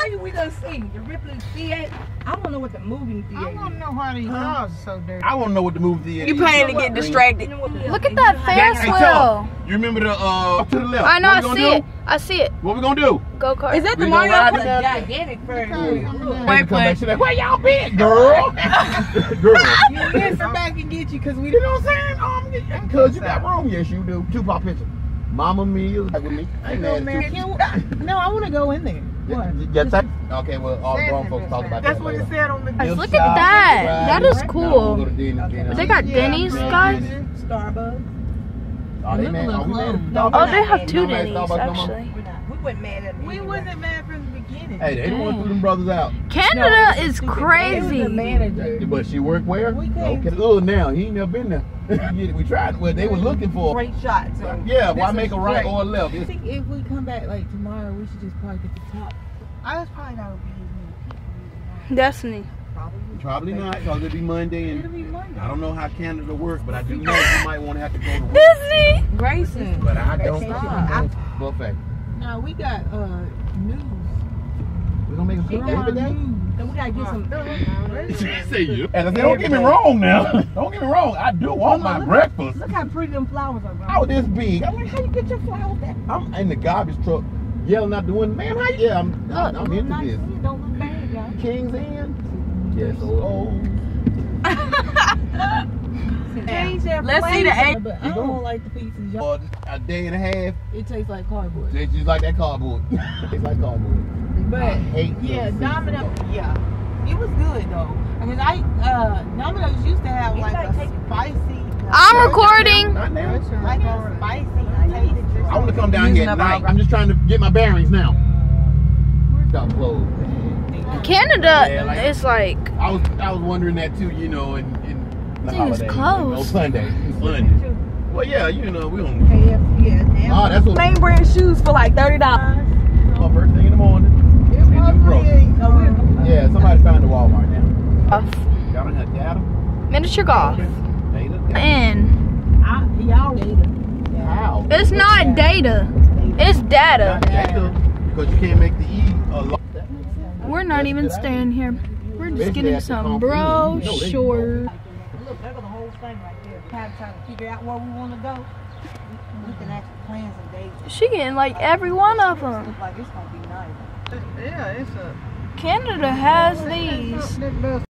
you we gonna see? The Ripley Theater? I don't know what the movie theater is. I want to know why these cars are so dirty. I want to know what the movie theater is. You planning to get distracted. Look at that Ferris Hey, tell wheel. her. You remember the to the left? I know, What I we gonna see do? it. I see it. What we gonna do? Go kart. Is that the We gonna ride Mario? it down? Gigantic Ferris wheel. Wait, Come back, where y'all been, girl? Girl. You get her back and get you because we You know what I'm saying? Cause you got room. Yes, you do. Tupac picture. Mama Mia with me. I ain't mad at you. No, I want to go in there. What? Yes, okay, well, all grown folks talk about That's that what later. it said on the Look at that. That is cool. They They got Denny's, guys. Starbucks. Oh, they mad? Are we mad? Oh, they have two Not mad at Denny's, Starbucks no more? actually. We wasn't mad at them. We wasn't mad from the beginning. Hey, they the one threw them brothers out. Canada is The crazy. manager. But she worked where? We came Okay. Oh, now he ain't never been there. We tried. Well, they was looking for. Great shot. So Yeah, why this make is a right great. or a left? I It's, think if we come back like tomorrow, we should just park at the top. I was probably not gonna be as many people. Destiny. probably not, because it'll be Monday, It'll and be Monday. I don't know how Canada works, but I do know you might want to have to go to work. Disney. Grayson. But I don't Stop. buffet. No, we got news. We're gonna make a We food got today? news. Then we gotta get some. Say you. And I said, don't get me wrong now. Don't get me wrong. I do want my breakfast. Look how pretty them flowers are, bro. I was this big. I'm like, how you get your flowers that? I'm in the garbage truck yelling out the window, man, how you? Yeah, I'm into Nice. this. Don't look bad, y'all. King's Inn? Yes, old. Change that Let's see the flavor. egg. But I don't like the pieces. Y'all. For a day and a half, It tastes like cardboard. it's just like that cardboard. It's like cardboard. But I hate yeah, those Domino. seasons. Yeah, it was good though. Because Domino's used to have like a spicy. I'm recording. Not now. Like a spicy taste. I want to come down Using here at up night. our- I'm just trying to get my bearings now. Stop closed. Canada Yeah, like- is like, I was wondering that too, you know, in the Dude, it's holidays. closed. No, Sunday. Sunday. Well, yeah, you know, we don't. Yeah, now. Oh, that's what. Name brand shoes for like $30. Oh, first thing in the morning. Yeah, somebody found the Walmart now. golf. Y'all don't have data? Miniature golf. Data? And Y'all How? it's not data. It's data. Not data, because you can't make the E a lot. We're not even staying here. We're just getting some brochures. Look, there go the whole thing right there. Trying to figure out where we want to go. We can actually plan some dates. She getting like every one of them. Like it's gonna be nice. Yeah, it's a. Canada has these.